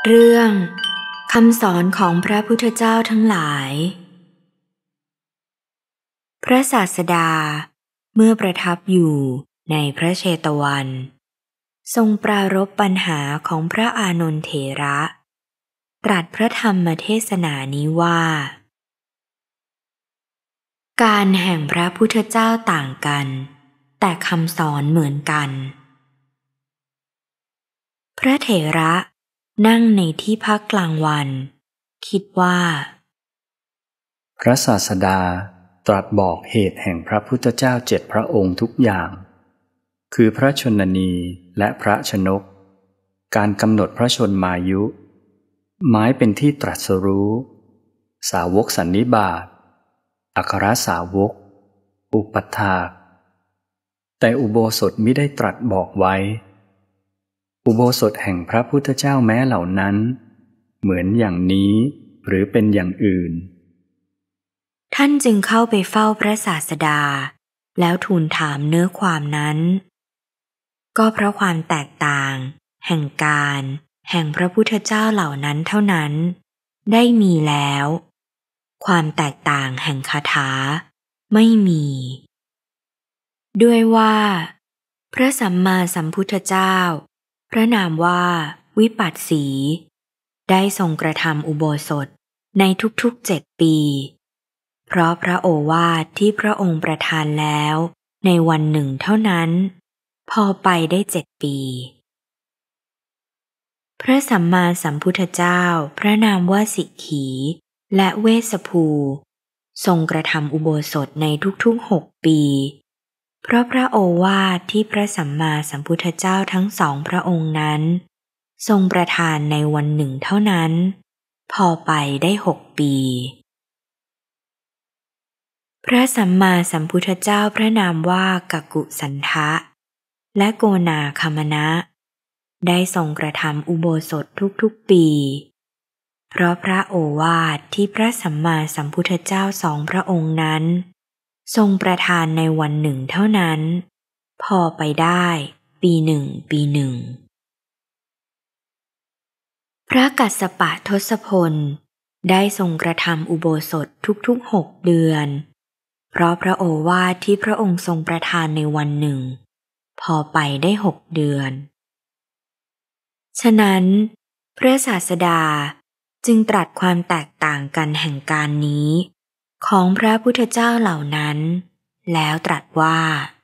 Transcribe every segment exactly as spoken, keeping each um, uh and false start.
เรื่องคำสอนของพระพุทธเจ้าทั้งหลายพระศาสดาเมื่อประทับอยู่ในพระเชตวันทรงปรารภปัญหาของพระอานนท์เถระตรัสพระธรรมเทศนานี้ว่าการแห่งพระพุทธเจ้าต่างกันแต่คำสอนเหมือนกันพระเถระนั่งในที่พักกลางวันคิดว่าพระศาสดาตรัสบอกเหตุแห่งพระพุทธเจ้าเจ็ดพระองค์ทุกอย่างคือพระชนนีและพระชนกการกำหนดพระชนมายุหมายเป็นที่ตรัสรู้สาวกสันนิบาตอัครสาวกอุปัฏฐากแต่อุโบสถมิได้ตรัสบอกไว้อุโบสถแห่งพระพุทธเจ้าแม้เหล่านั้นเหมือนอย่างนี้หรือเป็นอย่างอื่นท่านจึงเข้าไปเฝ้าพระศาสดาแล้วทูลถามเนื้อความนั้นก็เพราะความแตกต่างแห่งการแห่งพระพุทธเจ้าเหล่านั้นเท่านั้นได้มีแล้วความแตกต่างแห่งคาถาไม่มีด้วยว่าพระสัมมาสัมพุทธเจ้าพระนามว่าวิปัสสีได้ทรงกระทำอุโบสถในทุกๆเจ็ดปีเพราะพระโอวาทที่พระองค์ประทานแล้วในวันหนึ่งเท่านั้นพอไปได้เจ็ดปีพระสัมมาสัมพุทธเจ้าพระนามว่าสิกขีและเวสสภูทรงกระทำอุโบสถในทุกๆหกปีเพราะพระโอวาทที่พระสัมมาสัมพุทธเจ้าทั้งสองพระองค์นั้นทรงประทานในวันหนึ่งเท่านั้นพอไปได้หกปีพระสัมมาสัมพุทธเจ้าพระนามว่ากักกุสันทะและโกนาคามนะได้ทรงกระทำอุโบสถทุกๆปีเพราะพระโอวาทที่พระสัมมาสัมพุทธเจ้าสองพระองค์นั้นทรงประทานในวันหนึ่งเท่านั้นพอไปได้ปีหนึ่งปีหนึ่งพระกัสสปะทศพลได้ทรงกระทำอุโบสถทุกๆหกเดือนเพราะพระโอวาทที่พระองค์ทรงประทานในวันหนึ่งพอไปได้หกเดือนฉะนั้นพระศาสดาจึงตรัสความแตกต่างกันแห่งการนี้ของพระพุทธเจ้าเหล่านั้นแล้วตรัสว่า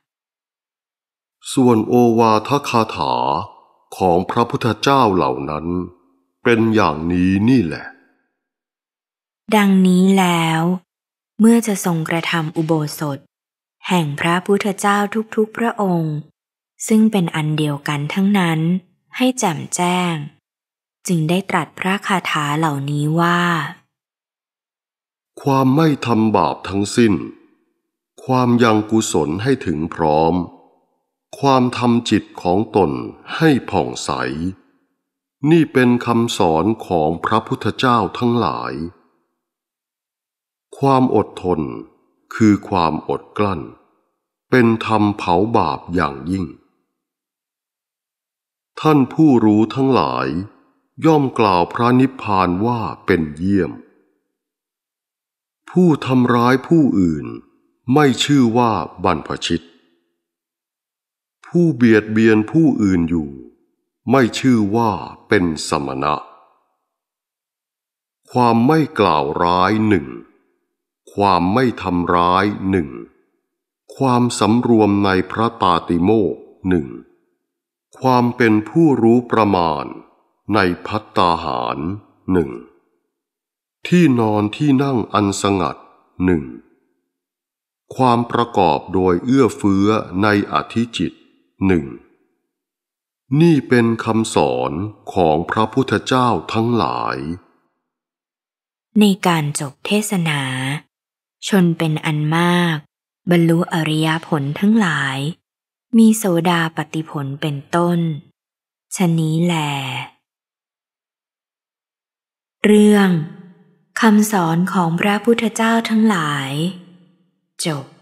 ส่วนโอวาทคาถาของพระพุทธเจ้าเหล่านั้นเป็นอย่างนี้นี่แหละดังนี้แล้วเมื่อจะทรงกระทำอุโบสถแห่งพระพุทธเจ้าทุกๆพระองค์ซึ่งเป็นอันเดียวกันทั้งนั้นให้แจ่มแจ้งจึงได้ตรัสพระคาถาเหล่านี้ว่าความไม่ทำบาปทั้งสิ้นความยังกุศลให้ถึงพร้อมความทำจิตของตนให้ผ่องใสนี่เป็นคำสอนของพระพุทธเจ้าทั้งหลายความอดทนคือความอดกลั้นเป็นธรรมเผาบาปอย่างยิ่งท่านผู้รู้ทั้งหลายย่อมกล่าวพระนิพพานว่าเป็นเยี่ยมผู้ทำร้ายผู้อื่นไม่ชื่อว่าบรรพชิตผู้เบียดเบียนผู้อื่นอยู่ไม่ชื่อว่าเป็นสมณะความไม่กล่าวร้ายหนึ่งความไม่ทำร้ายหนึ่งความสำรวมในพระปาติโมกข์หนึ่งความเป็นผู้รู้ประมาณในภัตตาหารหนึ่งที่นอนที่นั่งอันสงัดหนึ่งความประกอบโดยเอื้อเฟื้อในอธิจิตหนึ่งนี่เป็นคำสอนของพระพุทธเจ้าทั้งหลายในการจบเทศนาชนเป็นอันมากบรรลุอริยผลทั้งหลายมีโสดาปัตติผลเป็นต้นฉะนี้แลเรื่องคำสอนของพระพุทธเจ้าทั้งหลายจบ